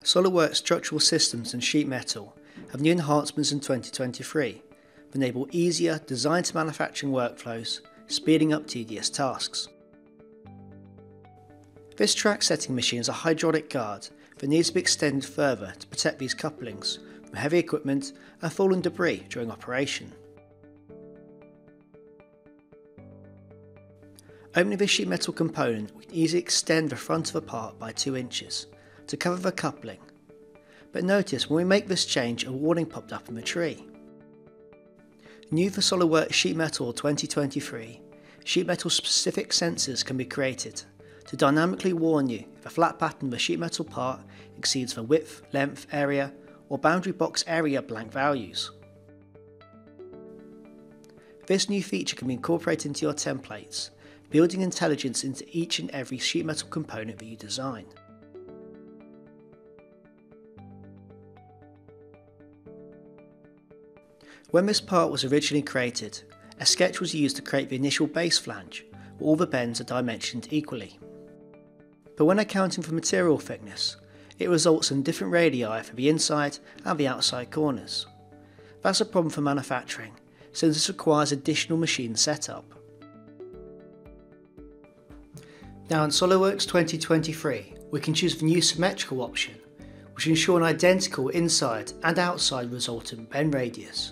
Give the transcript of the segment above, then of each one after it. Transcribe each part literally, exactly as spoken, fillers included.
SolidWorks structural systems and sheet metal have new enhancements in twenty twenty-three that enable easier design-to-manufacturing workflows, speeding up tedious tasks. This track setting machine is a hydraulic guard that needs to be extended further to protect these couplings from heavy equipment and fallen debris during operation. Opening this sheet metal component, we can easily extend the front of the part by two inches to cover the coupling, but notice when we make this change a warning popped up in the tree. New for SolidWorks Sheet Metal twenty twenty-three, sheet metal specific sensors can be created to dynamically warn you if a flat pattern of the sheet metal part exceeds the width, length, area or boundary box area blank values. This new feature can be incorporated into your templates, building intelligence into each and every sheet metal component that you design. When this part was originally created, a sketch was used to create the initial base flange, where all the bends are dimensioned equally. But when accounting for material thickness, it results in different radii for the inside and the outside corners. That's a problem for manufacturing, since this requires additional machine setup. Now in SolidWorks twenty twenty-three, we can choose the new symmetrical option, which ensure an identical inside and outside resultant bend radius.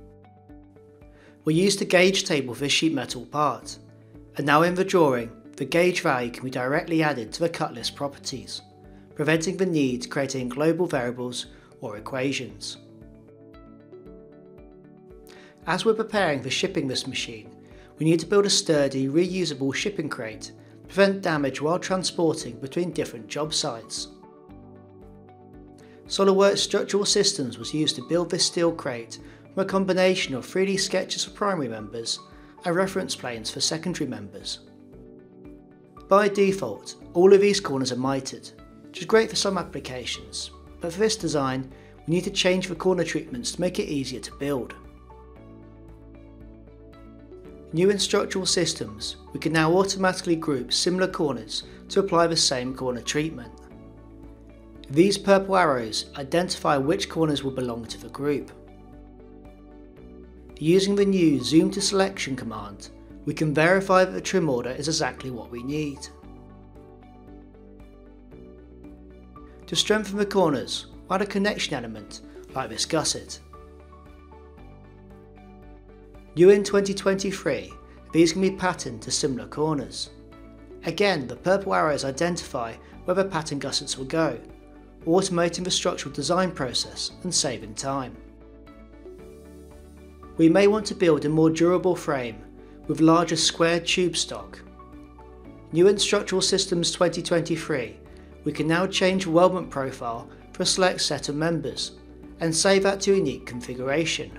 We used the gauge table for this sheet metal part, and now in the drawing, the gauge value can be directly added to the cut list properties, preventing the need to create any global variables or equations. As we're preparing for shipping this machine, we need to build a sturdy, reusable shipping crate to prevent damage while transporting between different job sites. SolidWorks Structural Systems was used to build this steel crate from a combination of three D sketches for primary members and reference planes for secondary members. By default, all of these corners are mitered, which is great for some applications, but for this design we need to change the corner treatments to make it easier to build. New in structural systems, we can now automatically group similar corners to apply the same corner treatment. These purple arrows identify which corners will belong to the group. Using the new Zoom to Selection command, we can verify that the trim order is exactly what we need. To strengthen the corners, we'll add a connection element like this gusset. New in twenty twenty-three, these can be patterned to similar corners. Again, the purple arrows identify where the pattern gussets will go, automating the structural design process and saving time. We may want to build a more durable frame with larger squared tube stock. New in Structural Systems twenty twenty-three, we can now change weldment profile for a select set of members and save that to a unique configuration.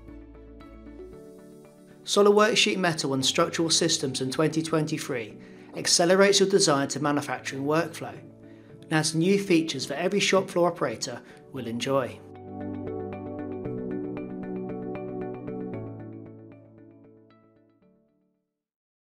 SolidWorks Sheet Metal and Structural Systems in twenty twenty-three accelerates your design to manufacturing workflow and adds new features that every shop floor operator will enjoy.